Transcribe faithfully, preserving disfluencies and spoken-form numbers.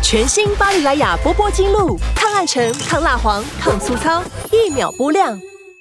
全新巴黎莱雅波波精露，抗暗沉、抗蜡黄、抗粗糙，一秒波亮。